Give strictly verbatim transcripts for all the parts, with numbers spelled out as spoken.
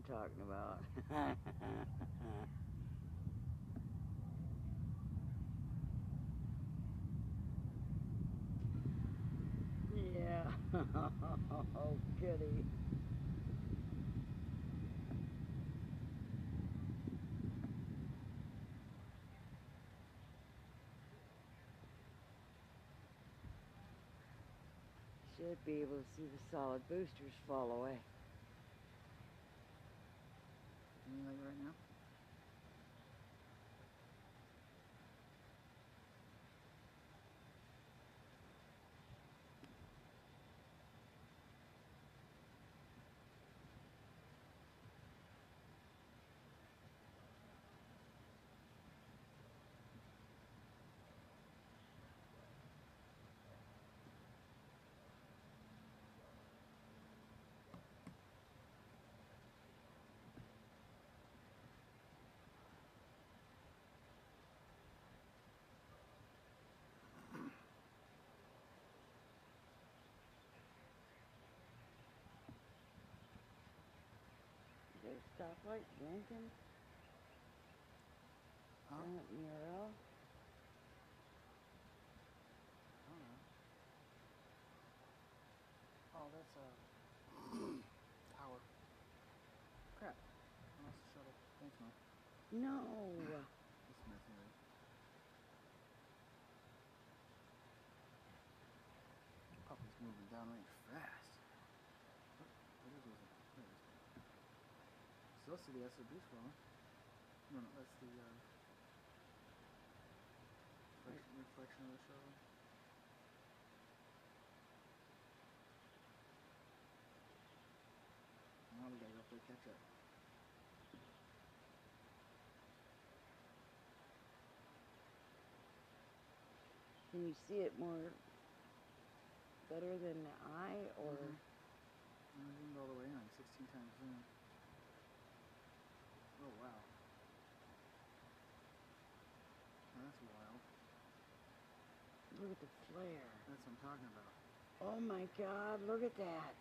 I'm talking about. Yeah. Oh, goody. Should be able to see the solid boosters fall away. Can you like right now? Is there a stoplight blinking? Huh? Down at Murrell? I don't know. Oh, that's a tower. Crap. I lost the shuttle. Thanks, Mom. No. Just messing with it. Puppy's moving downrange fast. What, what is it? There it is. Still see the S O Bs flowing. No, no, that's the uh, reflection, reflection of the shuttle. Now we gotta go play catch up. Can you see it more better than the eye, or? Mm-hmm. I zoomed all the way in, like sixteen times zoom. Oh wow. Oh, that's wild. Look at the flare. That's what I'm talking about. Oh my God, look at that.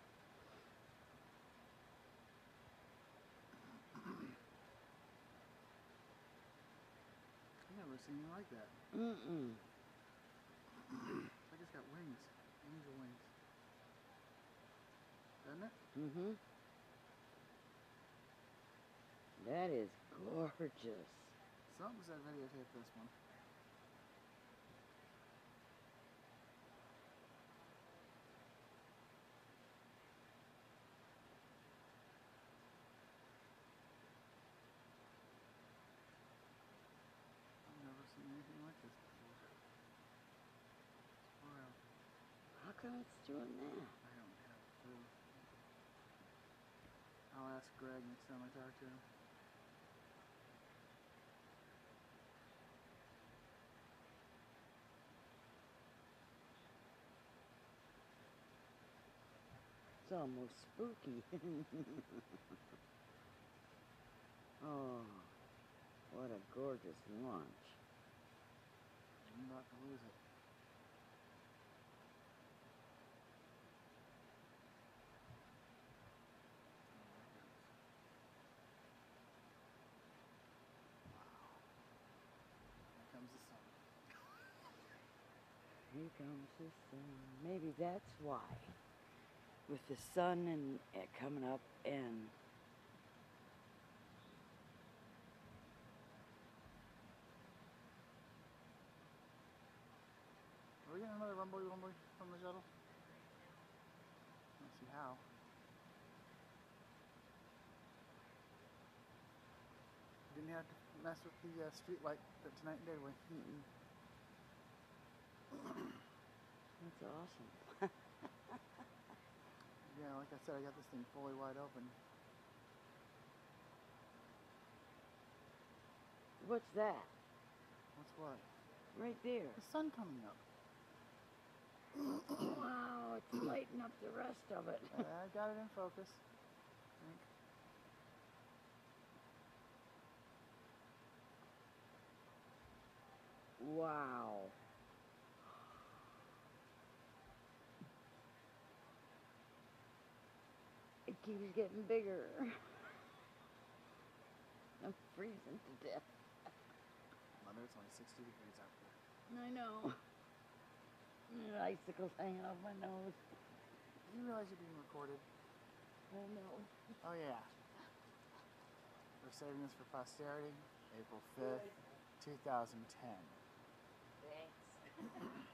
I've never seen anything like that. Mm-mm. It's like it's got wings. Angel wings. Doesn't it? Mm-hmm. That is gorgeous. Something said videotape this one. I've never seen anything like this before. It's wild. How come it's doing that? I don't have a clue. I'll ask Greg next time I talk to him. It's almost spooky. Oh, what a gorgeous launch. I'm about to lose it. Here comes the sun. Here comes the sun. Maybe that's why. With the sun and it coming up and Are we getting another rumbly rumbly from the shuttle? I don't see how. Didn't have to mess with the uh, street light tonight, did we? mm-mm. That's awesome. Yeah, like I said, I got this thing fully wide open. What's that? What's what? Right there. The sun coming up. Wow, it's lighting up the rest of it. uh, I got it in focus. I think. Wow. It keeps getting bigger. I'm freezing to death. Mother, it's only sixty degrees out there. I know. Icicles hanging off my nose. Do you realize you're being recorded? I know. Oh yeah. We're saving this for posterity. April fifth, two thousand ten. Thanks.